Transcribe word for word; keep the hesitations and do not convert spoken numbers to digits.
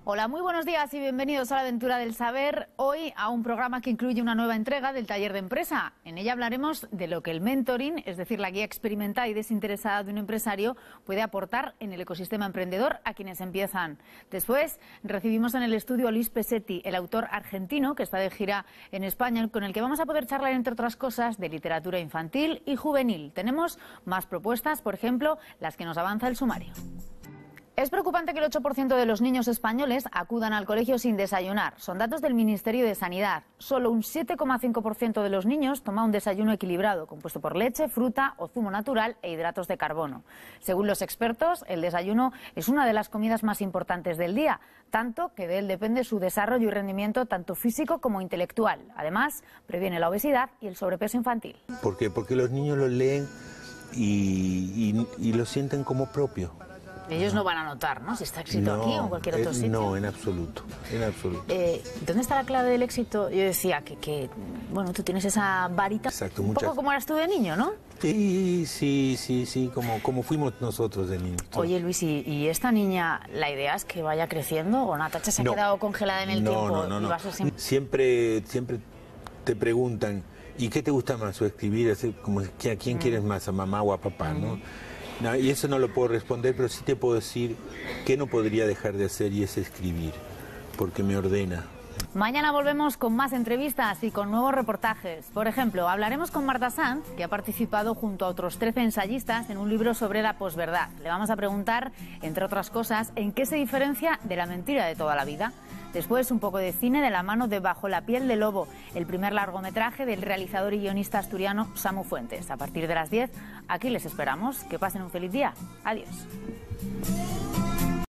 Hola, muy buenos días y bienvenidos a la aventura del saber. Hoy a un programa que incluye una nueva entrega del taller de empresa. En ella hablaremos de lo que el mentoring, es decir, la guía experimentada y desinteresada de un empresario, puede aportar en el ecosistema emprendedor a quienes empiezan. Después recibimos en el estudio a Luis Pesetti, el autor argentino que está de gira en España, con el que vamos a poder charlar, entre otras cosas, de literatura infantil y juvenil. Tenemos más propuestas, por ejemplo, las que nos avanza el sumario. Es preocupante que el ocho por ciento de los niños españoles acudan al colegio sin desayunar. Son datos del Ministerio de Sanidad. Solo un siete coma cinco por ciento de los niños toma un desayuno equilibrado, compuesto por leche, fruta o zumo natural e hidratos de carbono. Según los expertos, el desayuno es una de las comidas más importantes del día, tanto que de él depende su desarrollo y rendimiento tanto físico como intelectual. Además, previene la obesidad y el sobrepeso infantil. ¿Por qué? Porque los niños lo leen y, y, y lo sienten como propio. Ellos no van a notar, ¿no? Si está éxito no, aquí o en cualquier otro eh, sitio. No, en absoluto, en absoluto. Eh, ¿Dónde está la clave del éxito? Yo decía que, que bueno, tú tienes esa varita. Exacto, un muchas... poco como eras tú de niño, ¿no? Sí, sí, sí, sí, como, como fuimos nosotros de niños. Oye, Luis, ¿y, ¿y esta niña, la idea es que vaya creciendo o Natacha se ha no. quedado congelada en el no, tiempo? No, no, y no. va a ser siempre... siempre, siempre te preguntan, ¿y qué te gusta más? O escribir, así, como, ¿a quién mm. quieres más? ¿A mamá o a papá? Mm. ¿no? No, y eso no lo puedo responder, pero sí te puedo decir que no podría dejar de hacer, y es escribir, porque me ordena. Mañana volvemos con más entrevistas y con nuevos reportajes. Por ejemplo, hablaremos con Marta Sanz, que ha participado junto a otros trece ensayistas en un libro sobre la posverdad. Le vamos a preguntar, entre otras cosas, en qué se diferencia de la mentira de toda la vida. Después, un poco de cine de la mano de Bajo la piel de lobo, el primer largometraje del realizador y guionista asturiano Samu Fuentes. A partir de las diez, aquí les esperamos. Que pasen un feliz día. Adiós.